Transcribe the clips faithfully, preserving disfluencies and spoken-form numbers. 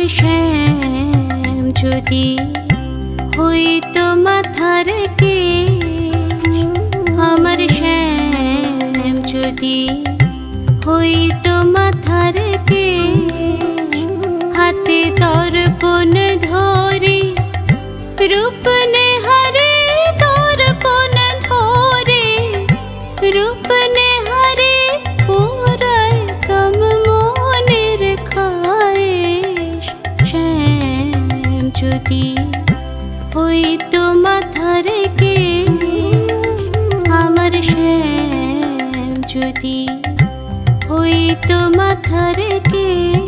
শ্যাম যদি হইতো মাথার কেশ, আমার শ্যাম যদি হইতো মাথার কেশ, হাতে দর্পণ ধরে রূপ নেহারে, দর্পণ ধরে রূপ নেহারে পুরাইতাম মনের খায়েশ। শ্যাম যদি হইতো মাথার কেশ, আমার শ্যাম যদি হইতো মাথার কেশ।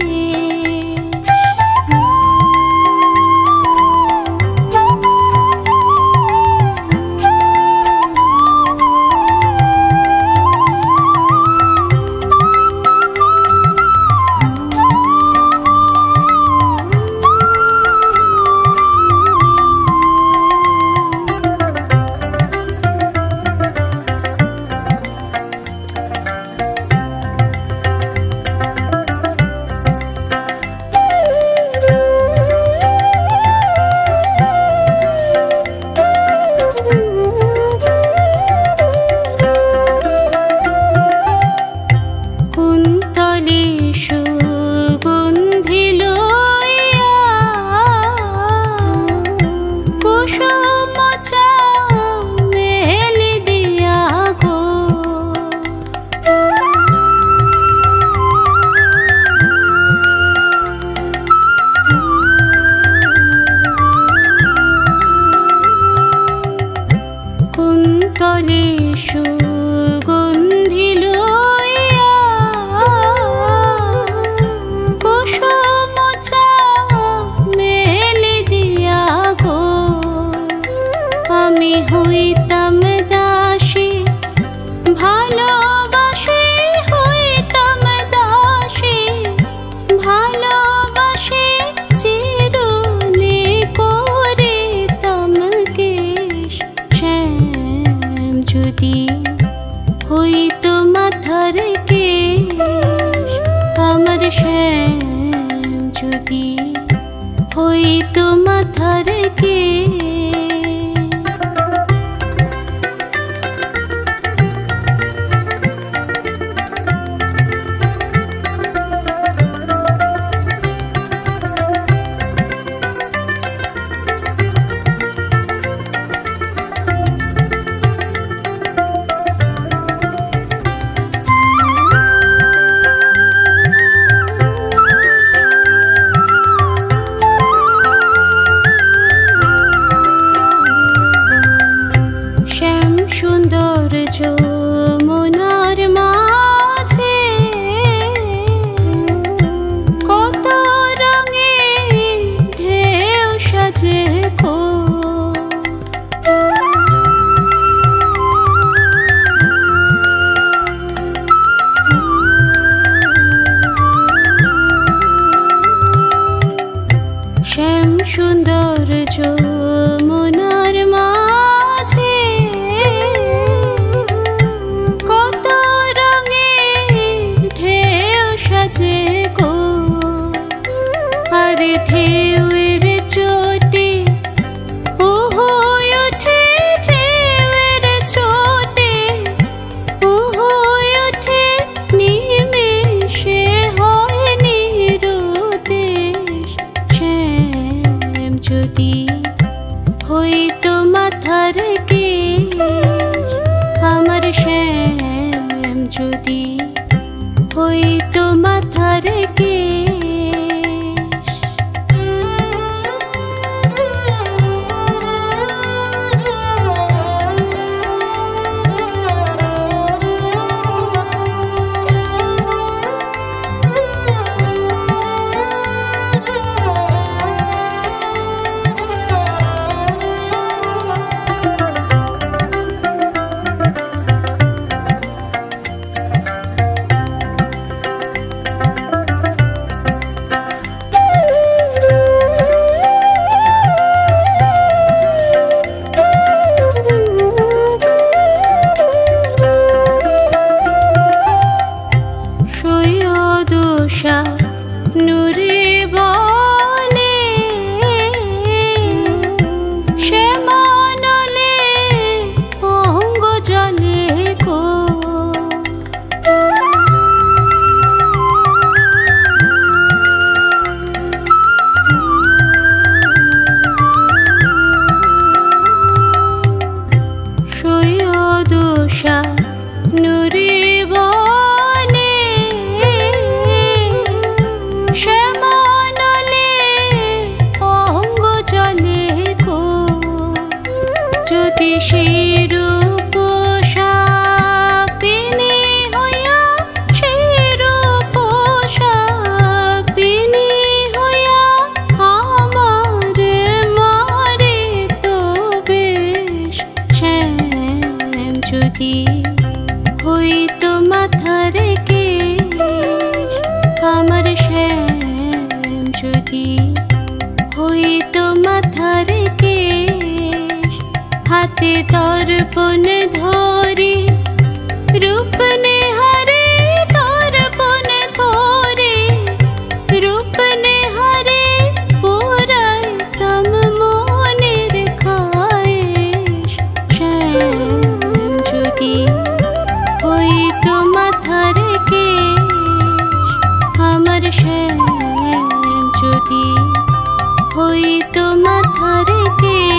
হইতো মাথার কেশ, আমার শ্যাম যদি হইতো মাথার কেশ। যমুনার মাঝে কত রঙে ঢেউ সাজে গো, শ্যাম সুন্দর যমুনার মাঝে ঢেউয়ের চোটে উহু ওঠে, ঢেউয়ের চোটে উহু ওঠে, নিমেষে হয় নিরুদ্দেশ। শ্যাম যদি হইতো মাথার কেশ, আমার শ্যাম যদি হইতো মাথার কেশ। হইতো মাথার কেশ, হাতে দর্পণ ধরে রূপ নেহারে, দর্পণ ধরে রূপ নেহারে পুরাইতাম মনের খায়েশ। শ্যাম যদি হইতো মাথার কেশ, আমার শ্যাম যদি হইতো মাথার কেশ।